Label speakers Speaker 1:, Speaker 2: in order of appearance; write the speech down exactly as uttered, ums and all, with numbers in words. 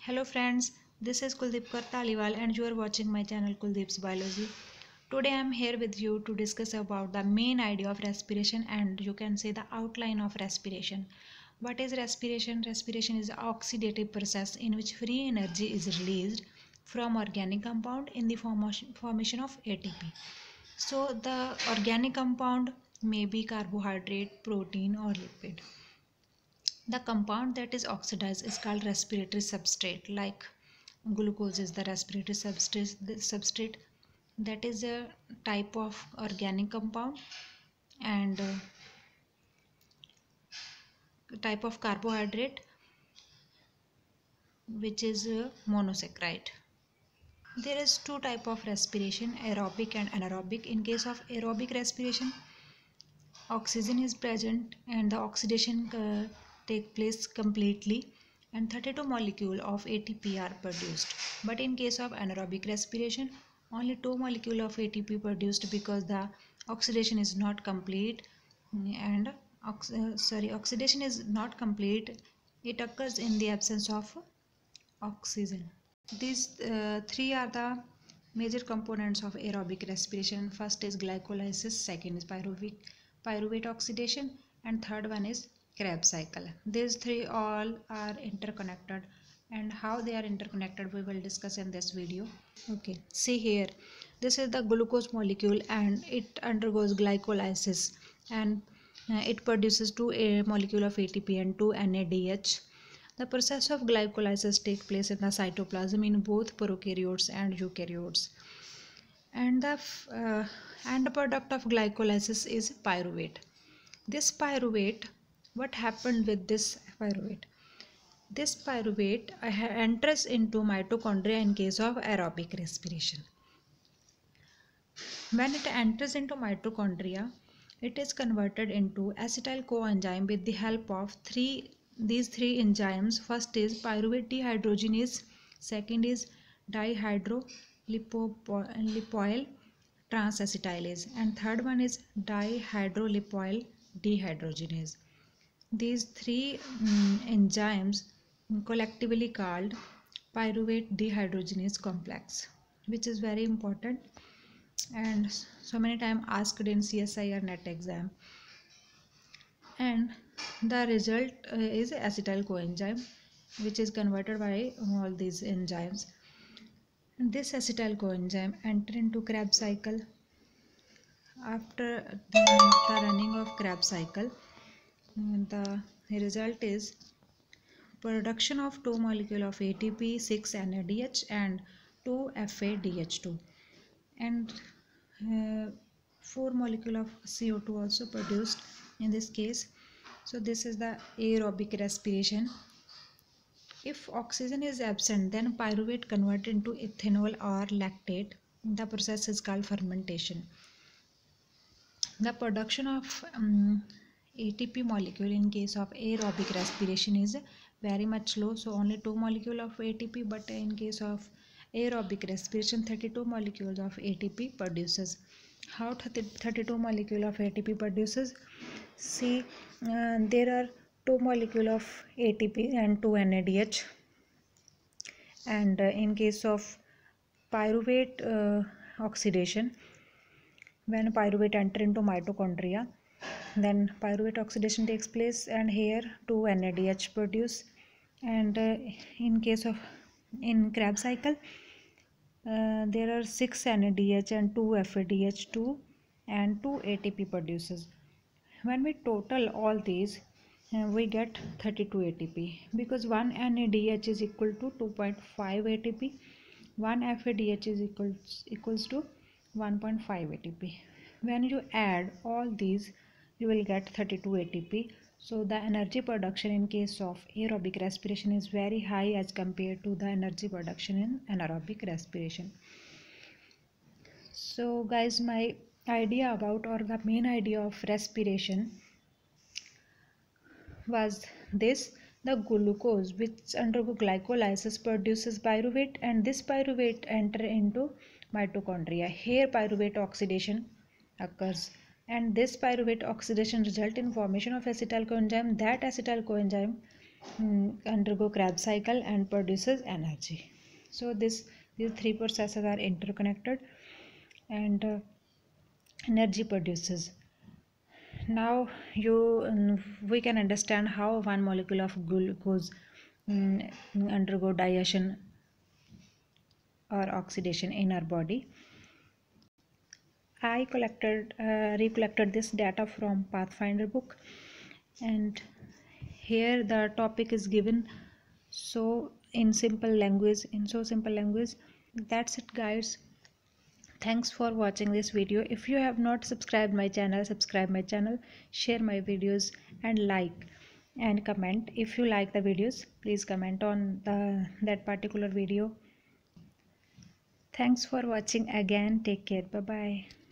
Speaker 1: Hello friends, this is Kuldeep Kartaliwal and you are watching my channel Kuldeep's Biology. Today I am here with you to discuss about the main idea of respiration and you can say the outline of respiration. What is respiration? Respiration is an oxidative process in which free energy is released from organic compound in the formation of A T P. So the organic compound may be carbohydrate, protein or lipid. The compound that is oxidized is called respiratory substrate. Like glucose is the respiratory substrate, the substrate that is a type of organic compound, and uh, type of carbohydrate which is a monosaccharide. There is two type of respiration, aerobic and anaerobic. In case of aerobic respiration, oxygen is present and the oxidation uh, take place completely and thirty-two molecule of A T P are produced. But in case of anaerobic respiration, only two molecule of A T P produced because the oxidation is not complete and ox uh, sorry oxidation is not complete. It occurs in the absence of oxygen. These uh, three are the major components of aerobic respiration. First is glycolysis, second is pyruvate, pyruvate oxidation, and third one is Krebs cycle. These three all are interconnected, and how they are interconnected we will discuss in this video. Okay, see here, this is the glucose molecule and it undergoes glycolysis and uh, it produces two a molecule of A T P and two N A D H. The process of glycolysis takes place in the cytoplasm in both prokaryotes and eukaryotes. And the uh, end product of glycolysis is pyruvate. This pyruvate, what happened with this pyruvate? This pyruvate uh, enters into mitochondria in case of aerobic respiration. When it enters into mitochondria, it is converted into acetyl coenzyme with the help of three these three enzymes. First is pyruvate dehydrogenase, second is dihydrolipoyl transacetylase, and third one is dihydrolipoyl dehydrogenase. These three um, enzymes collectively called pyruvate dehydrogenase complex, which is very important and so many times asked in C S I or NET exam. And the result uh, is acetyl coenzyme, which is converted by all these enzymes. And this acetyl coenzyme enter into Krebs cycle. After the, the running of Krebs cycle, the result is production of two molecule of A T P, six N A D H and two F A D H two, and uh, four molecule of C O two also produced in this case. So this is the aerobic respiration. If oxygen is absent, then pyruvate converted into ethanol or lactate. The process is called fermentation. The production of um, A T P molecule in case of aerobic respiration is very much low. So only two molecule of A T P, but in case of aerobic respiration, thirty-two molecules of A T P produces. How thirty-two molecule of A T P produces? See, uh, there are two molecule of A T P and two N A D H, and uh, in case of pyruvate uh, oxidation, when pyruvate enter into mitochondria, then pyruvate oxidation takes place and here two N A D H produce, and uh, in case of in Krebs cycle, uh, there are six N A D H and two F A D H two and two A T P produces. When we total all these, uh, we get thirty-two A T P, because one N A D H is equal to two point five A T P, one F A D H is equals equals to one point five A T P. When you add all these, you will get thirty-two A T P. So the energy production in case of aerobic respiration is very high as compared to the energy production in anaerobic respiration. So guys, my idea about, or the main idea of respiration was this: the glucose which undergo glycolysis produces pyruvate, and this pyruvate enter into mitochondria. Here pyruvate oxidation occurs, and this pyruvate oxidation result in formation of acetyl coenzyme. That acetyl coenzyme um, undergo Krebs cycle and produces energy. So this these three processes are interconnected and uh, energy produces. Now you um, we can understand how one molecule of glucose um, undergo digestion or oxidation in our body. I collected uh, recollected this data from Pathfinder book, and here the topic is given so in simple language in so simple language. That's it, guys. Thanks for watching this video. If you have not subscribed my channel, subscribe my channel, share my videos, and like and comment. If you like the videos, please comment on the that particular video. Thanks for watching again. Take care. Bye bye.